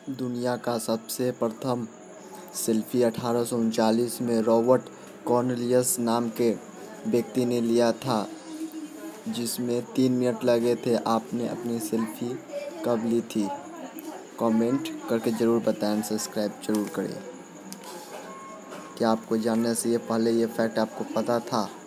दुनिया का सबसे प्रथम सेल्फी 1839 में रॉबर्ट कॉर्नेलियस नाम के व्यक्ति ने लिया था, जिसमें 3 मिनट लगे थे। आपने अपनी सेल्फी कब ली थी? कमेंट करके ज़रूर बताएं। सब्सक्राइब जरूर करें। क्या आपको जानने से ये पहले ये फैक्ट आपको पता था?